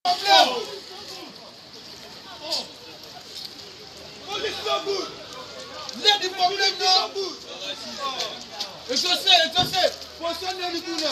Let the problem go. Et je sais. Position de l'Ikuna.